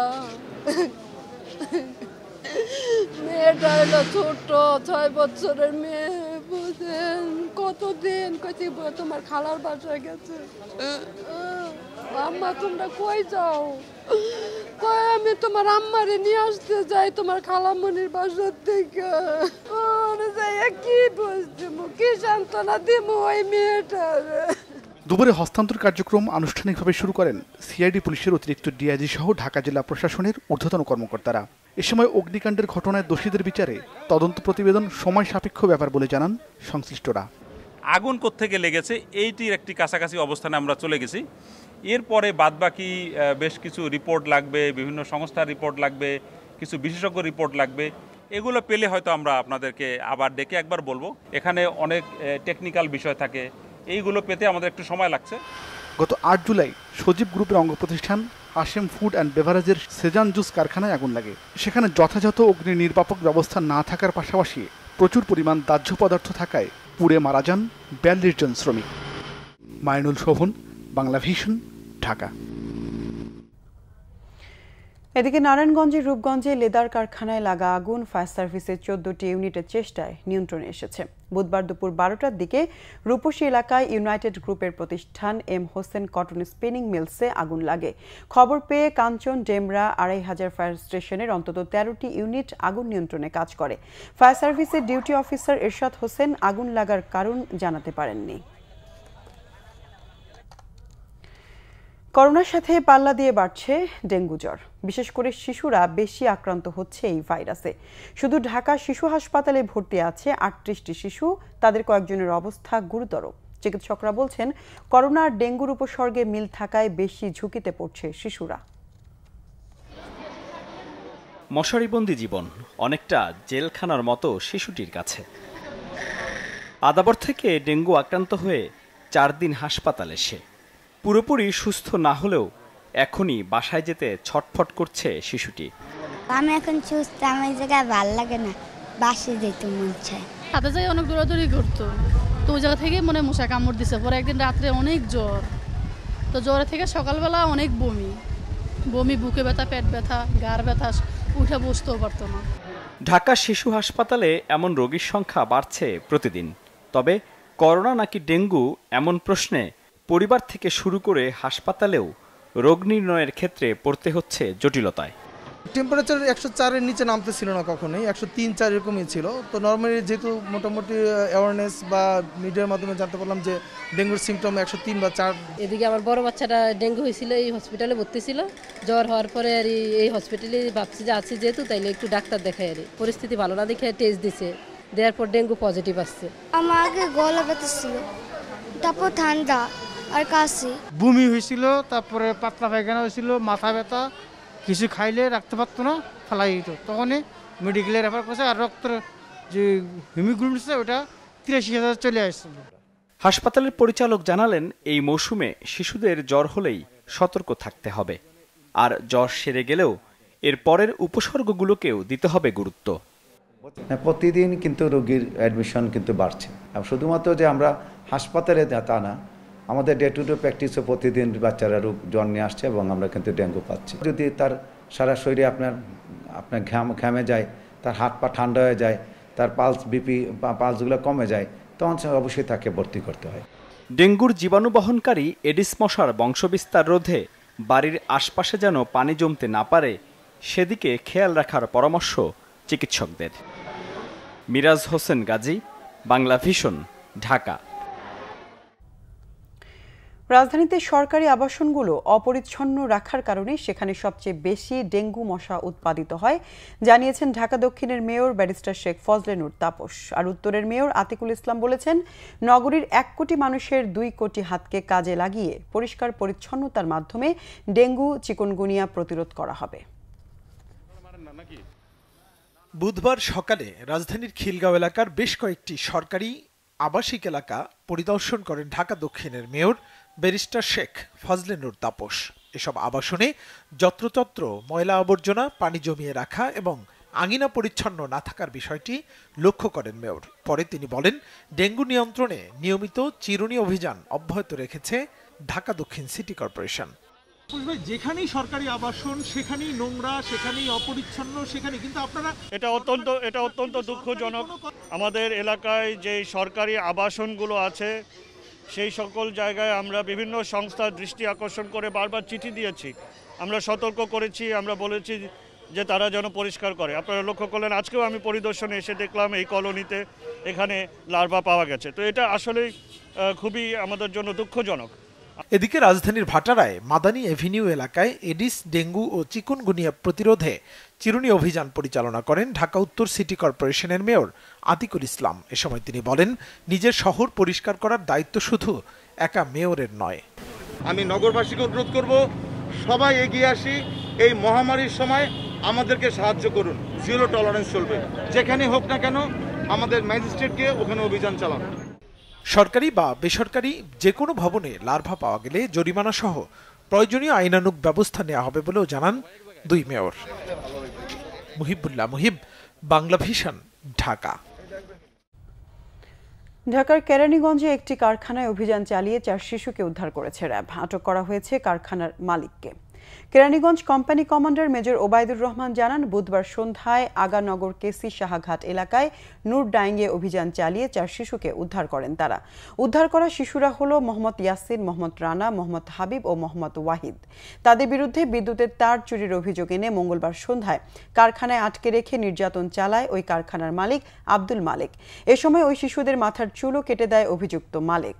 মেয়েটা হলো ছোট ছয় বছরের মেয়ে। বুঝেন কতদিন কইছি তোমার খালার বাসায় গেছে, আম্মা তোমরা কই যাও? কই আমি তোমার আম্মারে নিয়ে আসতে যাই তোমার খালামণির বাসার থেকে। কি বুঝছি কি সান্ত্বনা দিব ওই মেয়েটার। দুপুরে হস্তান্তর কার্যক্রম আনুষ্ঠানিকভাবে শুরু করেন সিআইডি পুলিশের অতিরিক্ত ডিআইজি সহ ঢাকা জেলা প্রশাসনের ঊর্ধ্বতন কর্মকর্তারা। এ সময় অগ্নিকাণ্ডের ঘটনায় দোষীদের বিচারে তদন্ত প্রতিবেদন সময় সাপেক্ষ ব্যাপার বলে জানান সংশ্লিষ্টরা। আগুন কোত্থেকে লেগেছে এইটির একটি কাছাকাছি অবস্থানে আমরা চলে গেছি। এরপরে বাদবাকি বেশ কিছু রিপোর্ট লাগবে, বিভিন্ন সংস্থার রিপোর্ট লাগবে, কিছু বিশেষজ্ঞ রিপোর্ট লাগবে। এগুলো পেলে হয়তো আমরা আপনাদেরকে আবার ডেকে একবার বলবো। এখানে অনেক টেকনিক্যাল বিষয় থাকে, এইগুলো পেতে আমাদের একটু সময় লাগছে। গত আট জুলাই সজীব গ্রুপের অঙ্গ প্রতিষ্ঠান হাসেম ফুড অ্যান্ড বেভারেজের সেজান জুস কারখানায় আগুন লাগে। সেখানে যথাযথ অগ্নি নির্বাপক ব্যবস্থা না থাকার পাশাপাশি প্রচুর পরিমাণ দাহ্য পদার্থ থাকায় পুড়ে মারা যান বিয়াল্লিশ জন শ্রমিক। মাইনুল শোভন, বাংলাভিশন, ঢাকা। এদিকে নারায়ণগঞ্জের রূপগঞ্জে লেদার কারখানায় লাগা আগুন ফায়ার সার্ভিসের চোদ্দটি ইউনিটের চেষ্টায় নিয়ন্ত্রণে এসেছে। বুধবার দুপুর বারোটার দিকে রূপসী এলাকায় ইউনাইটেড গ্রুপের প্রতিষ্ঠান এম হোসেন কটন স্পিনিং মিলসে আগুন লাগে। খবর পেয়ে কাঞ্চন, ডেমরা, আড়াই হাজার ফায়ার স্টেশনের অন্তত তেরোটি ইউনিট আগুন নিয়ন্ত্রণে কাজ করে। ফায়ার সার্ভিসের ডিউটি অফিসার এরশাদ হোসেন আগুন লাগার কারণ জানাতে পারেননি। করোনার সাথে পাল্লা দিয়ে বাড়ছে ডেঙ্গু জ্বর। বিশেষ করে শিশুরা বেশি আক্রান্ত হচ্ছে এই ভাইরাসে। শুধু ঢাকা শিশু হাসপাতালে ভর্তি আছে আটত্রিশটি শিশু, তাদের কয়েকজনের অবস্থা গুরুতর। চিকিৎসকরা বলছেন করোনা আর ডেঙ্গুর উপসর্গে মিল থাকায় বেশি ঝুঁকিতে পড়ছে শিশুরা। মশারিবন্দি জীবন অনেকটা জেলখানার মতো শিশুটির কাছে। আদাবর থেকে ডেঙ্গু আক্রান্ত হয়ে চার দিন হাসপাতালে সে। পুরোপুরি সুস্থ না হলেও এখনই বাসায় যেতে ছটফট করছে শিশুটি। আমি এখন সুস্থ, আমার এই জায়গায় ভালো লাগে না, বাসে যেতে মন চায়। হাতে যাই অনেক দৌড়াদৌড়ি করতো, তো ওই জায়গা থেকে মনে মশা কামড় দিছে। পরে একদিন রাত্রে অনেক জ্বর, তো জ্বরে থেকে সকালবেলা অনেক বমি বমি বুকে ব্যথা, পেট ব্যথা, গাড় ব্যথা, উঠে বসতেও পারতো না। ঢাকা শিশু হাসপাতালে এমন রোগীর সংখ্যা বাড়ছে প্রতিদিন। তবে করোনা নাকি ডেঙ্গু এমন প্রশ্নে পরিবার থেকে শুরু করে হাসপাতালেও রোগ নির্ণয়ের ক্ষেত্রে পড়তে হচ্ছে জটিলতায়। টেম্পারেচার একশো চারের নিচে নামতে ছিল না কখনোই, একশো তিন চার এরকমই ছিল। তো নর্মালি যেহেতু মোটামুটি অ্যাওয়ারনেস বা মিডিয়ার মাধ্যমে জানতে পারলাম যে ডেঙ্গুর সিমটম একশো তিন বা চার। এদিকে আমার বড় বাচ্চাটা ডেঙ্গু হয়েছিল, এই হসপিটালে ভর্তি ছিল। জ্বর হওয়ার পরে আর এই হসপিটালে ভাবছি যে আছি যেহেতু তাইলে একটু ডাক্তার দেখাই আর পরিস্থিতি ভালো না দেখে টেস্ট দিছে, দেওয়ার পর ডেঙ্গু পজিটিভ আসছে। আমার আগে গলা ব্যথা ছিল, তারপর ঠান্ডা আর কাশি, বমি হয়েছিল, তারপরে পাতলা পায়খানা হয়েছিল, মাথা ব্যথা, কিছু খাইলে রাখতে পারতো না, ফেলাই দিত। তখনই মেডিকেলে রেফার করছে আর রক্তের যে হিমোগ্লোবিন আছে ওটা তিরাশি হাজার চলে আসছিল। হাসপাতালের পরিচালক জানালেন, এই মৌসুমে শিশুদের জ্বর হলেই সতর্ক থাকতে হবে, আর জ্বর সেরে গেলেও এর পরের উপসর্গগুলোকেও দিতে হবে গুরুত্ব। প্রতিদিন কিন্তু রোগীর অ্যাডমিশন কিন্তু বাড়ছে, শুধুমাত্র যে আমরা হাসপাতালে তা না, আমাদের ডে টু ডে প্র্যাকটিসে প্রতিদিন বাচ্চারা রোগ জ্বর নিয়ে আসছে এবং আমরা কিন্তু ডেঙ্গু পাচ্ছি। যদি তার সারা শরীরে আপনার আপনার ঘাম ঘামে যায়, তার হাত পা ঠান্ডা হয়ে যায়, তার পালস বিপি পালসগুলো কমে যায়, তখন অবশ্যই তাকে ভর্তি করতে হয়। ডেঙ্গুর জীবাণু বহনকারী এডিস মশার বংশবিস্তার রোধে বাড়ির আশপাশে যেন পানি জমতে না পারে সেদিকে খেয়াল রাখার পরামর্শ চিকিৎসকদের। মিরাজ হোসেন গাজী, বাংলাভিশন, ঢাকা। রাজধানীতে সরকারি আবাসনগুলো অপরিচ্ছন্ন রাখার কারণে সেখানে সবচেয়ে বেশি ডেঙ্গু মশা উৎপাদিত হয় জানিয়েছেন ঢাকা দক্ষিণের মেয়র ব্যারিস্টার শেখ ফজলে নূর তাপস। আর উত্তরের মেয়র আতিকুল ইসলাম বলেছেন, নগরীর এক কোটি মানুষের দুই কোটি হাতকে কাজে লাগিয়ে পরিষ্কার পরিচ্ছন্নতার মাধ্যমে ডেঙ্গু চিকুনগুনিয়া প্রতিরোধ করা হবে। বুধবার সকালে রাজধানীর খিলগাঁও এলাকার বেশ কয়েকটি সরকারি আবাসিক এলাকা পরিদর্শন করেন ঢাকা দক্ষিণের মেয়র ব্যারিস্টার শেখ ফজলে নূর তাপস। এসব আবাসনে যত্রতত্র ময়লা আবর্জনা, পানি জমিয়ে রাখা এবং আঙিনা পরিচ্ছন্ন না থাকার বিষয়টি লক্ষ্য করেন মেয়র। পরে তিনি বলেন, ডেঙ্গু নিয়ন্ত্রণে নিয়মিত চিরুনি অভিযান অব্যাহত রেখেছে ঢাকা দক্ষিণ সিটি কর্পোরেশন। যেখানেই সরকারি আবাসন সেখানেই নোংরা, সেখানেই অপরিচ্ছন্ন, সেখানে কিন্তু আপনারা এটা অত্যন্ত এটা অত্যন্ত দুঃখজনক। আমাদের এলাকায় যে সরকারি আবাসনগুলো আছে সেই সকল জায়গায় আমরা বিভিন্ন সংস্থার দৃষ্টি আকর্ষণ করে বারবার চিঠি দিয়েছি, আমরা সতর্ক করেছি, আমরা বলেছি যে তারা যেন পরিষ্কার করে। আপনারা লক্ষ্য করলেন, আজকেও আমি পরিদর্শনে এসে দেখলাম এই কলোনিতে এখানে লার্ভা পাওয়া গেছে। তো এটা আসলেই খুবই আমাদের জন্য দুঃখজনক। এদিকে রাজধানীর ভাটারায় মাদানী এভিনিউ এলাকায় এডিস, ডেঙ্গু ও চিকুনগুনিয়া প্রতিরোধে চিরুনি অভিযান পরিচালনা করেন ঢাকা উত্তর সিটি কর্পোরেশনের মেয়র আতিকুল ইসলাম। এ সময় তিনি বলেন, নিজের শহর পরিষ্কার করার দায়িত্ব শুধু একা মেয়রের নয়। আমি নগরবাসীকে অনুরোধ করব, সবাই এগিয়ে আসি, এই মহামারীর সময় আমাদেরকে সাহায্য করুন। জিরো টলারেন্স চলবে, যেখানে হোক না কেন আমাদের ম্যাজিস্ট্রেটকে ওখানে অভিযান চালানো। সরকারি বা বেসরকারি যে কোনো ভবনে লার্ভা পাওয়া গেলে জরিমানা সহ প্রয়োজনীয় আইনানুগ ব্যবস্থা নেওয়া হবে বলেও জানান দুই মেয়র। মুহিবুল্লাহ মুহিব, বাংলাভিশন, ঢাকা। ঢাকার কেরানীগঞ্জে একটি কারখানায় অভিযান চালিয়ে চার শিশুকে উদ্ধার করেছে র্যাব। আটক করা হয়েছে কারখানার মালিককে। Keraniganj company commander major Obaidur Rahman জানান, বুধবার সন্ধ্যায় আগানগর কেসি শাহাঘাট এলাকায় নূর ডাইঙ্গে অভিযান চালিয়ে চার শিশুকে উদ্ধার করেন তারা। উদ্ধার করা শিশুরা হলো মোহাম্মদ ইয়াসিন, মোহাম্মদ রানা, মোহাম্মদ হাবিব ও মোহাম্মদ ওয়াহিদ। তাদের বিরুদ্ধে বিদ্যুতের তার চুরির অভিযোগ এনে মঙ্গলবার সন্ধ্যায় কারখানায় আটকে রেখে নির্যাতন চালায় ওই কারখানার মালিক আব্দুল মালিক। এ সময় ওই শিশুদের মাথার চুলও কেটে দেয় অভিযুক্ত মালিক।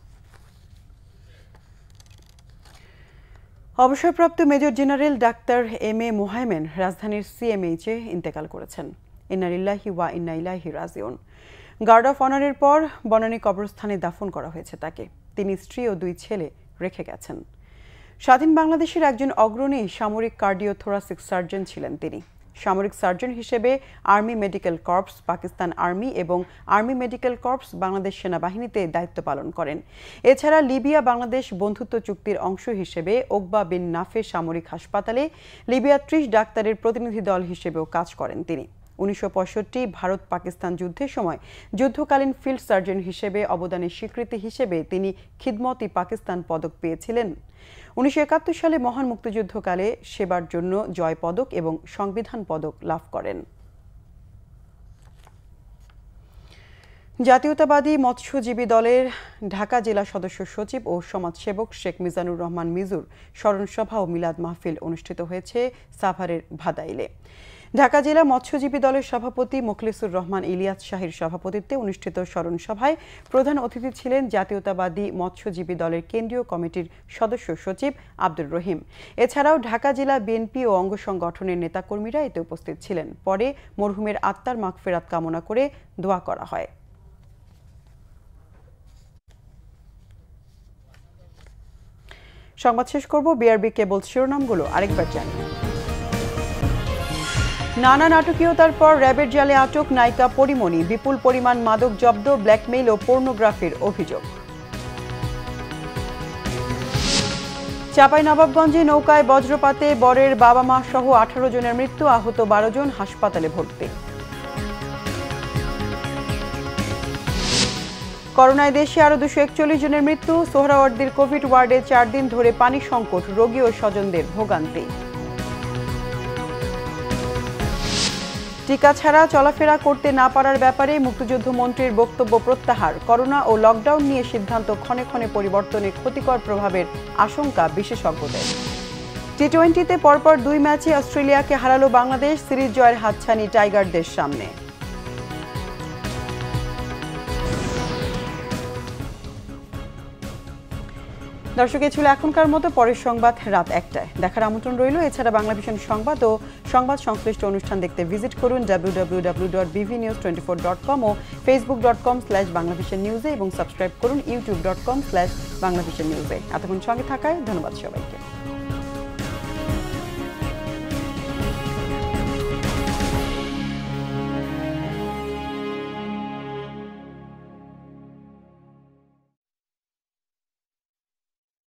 অবসরপ্রাপ্ত major general doctor M A Mohaimen রাজধানীর সিএমএইচে ইন্তেকাল করেছেন। ইন্না লিল্লাহি ওয়া ইন্না ইলাইহি রাজিউন। গার্ড অফ অনারের পর বনানী কবরস্থানে দাফন করা হয়েছে তাকে। তিনি স্ত্রী ও দুই ছেলে রেখে গেছেন। স্বাধীন বাংলাদেশের একজন অগ্রণী সামরিক কার্ডিওথোরাসিক সার্জন ছিলেন তিনি। সামরিক সার্জন হিসেবে army medical corps, Pakistan army এবং আর্মি মেডিকেল কর্পস বাংলাদেশ সেনাবাহিনীতে দায়িত্ব পালন করেন। এছাড়া লিবিয়া বাংলাদেশ বন্ধুত্ব চুক্তির অংশ হিসেবে ওকবা বিন নাফে সামরিক হাসপাতালে লিবিয়া ত্রিশ ডাক্তারের প্রতিনিধি দল হিসেবেও কাজ করেন তিনি। উনিশশো পঁয়ষট্টি ভারত পাকিস্তান যুদ্ধের সময় যুদ্ধকালীন ফিল্ড সার্জন হিসেবে অবদানের স্বীকৃতি হিসেবে তিনি খিদমত-ই পাকিস্তান পদক পেয়েছিলেন। উনিশশো একাত্তর সালে মহান মুক্তিযুদ্ধকালে সেবার জন্য জয় পদক এবং সংবিধান পদক লাভ করেন। জাতীয়তাবাদী মৎস্যজীবী দলের ঢাকা জেলা সদস্য সচিব ও সমাজসেবক শেখ মিজানুর রহমান মিজুর স্মরণ সভা ও মিলাদ মাহফিল অনুষ্ঠিত হয়েছে সাভারের ভাদাইলে। ঢাকা জেলা মৎস্যজীবী দলের সভাপতি মোখলেসুর রহমান ইলিয়াস শাহীর সভাপতিত্বে অনুষ্ঠিত স্মরণ সভায় প্রধান অতিথি ছিলেন জাতীয়তাবাদী মৎস্যজীবী দলের কেন্দ্রীয় কমিটির সদস্য সচিব আব্দুর রহিম। এছাড়াও ঢাকা জেলা বিএনপি ও অঙ্গ সংগঠনের নেতাকর্মীরা এতে উপস্থিত ছিলেন। পরে মরহুমের আত্মার মাগফিরাত কামনা করে দোয়া করা হয়। সংবাদ শেষ করব বিআরবি কেবল শিরোনামগুলো আরেকবার জানি। নানা নাটকীয়তার পর র্যাবের জালে আটক নায়িকা পরিমণি, বিপুল পরিমাণ মাদক জব্দ, ব্ল্যাকমেইল ও পর্নোগ্রাফির অভিযোগ। চাঁপাইনবাবগঞ্জে নৌকায় বজ্রপাতে বরের বাবা মা সহ আঠারো জনের মৃত্যু, আহত বারো জন হাসপাতালে ভর্তি। করোনায় দেশে আরো দুশো একচল্লিশ জনের মৃত্যু, সোহরাওয়ার্দীর কোভিড ওয়ার্ডে চার দিন ধরে পানি সংকট, রোগী ও স্বজনদের ভোগান্তি। টিকা ছাড়া চলাফেরা করতে না পারার ব্যাপারে মুক্তিযুদ্ধ মন্ত্রীর বক্তব্য প্রত্যাহার, করোনা ও লকডাউন নিয়ে সিদ্ধান্ত ক্ষণে ক্ষণে পরিবর্তনে ক্ষতিকর প্রভাবের আশঙ্কা বিশেষজ্ঞদের। টি টোয়েন্টিতে পরপর দুই ম্যাচে অস্ট্রেলিয়াকে হারালো বাংলাদেশ, সিরিজ জয়ের হাতছানি টাইগারদের সামনে। দর্শক, এ ছিল এখনকার মতো, পরের সংবাদ রাত একটায় দেখার আমন্ত্রণ রইল। এছাড়া বাংলাভিশন সংবাদ ও সংবাদ সংশ্লিষ্ট অনুষ্ঠান দেখতে ভিজিট করুন W W W dot BV news twenty four dot com ও Facebook dot com slash Banglavision নিউজে এবং সাবস্ক্রাইব করুন YouTube dot com slash Banglavision নিউজে। এতক্ষণ সঙ্গে থাকায় ধন্যবাদ সবাইকে।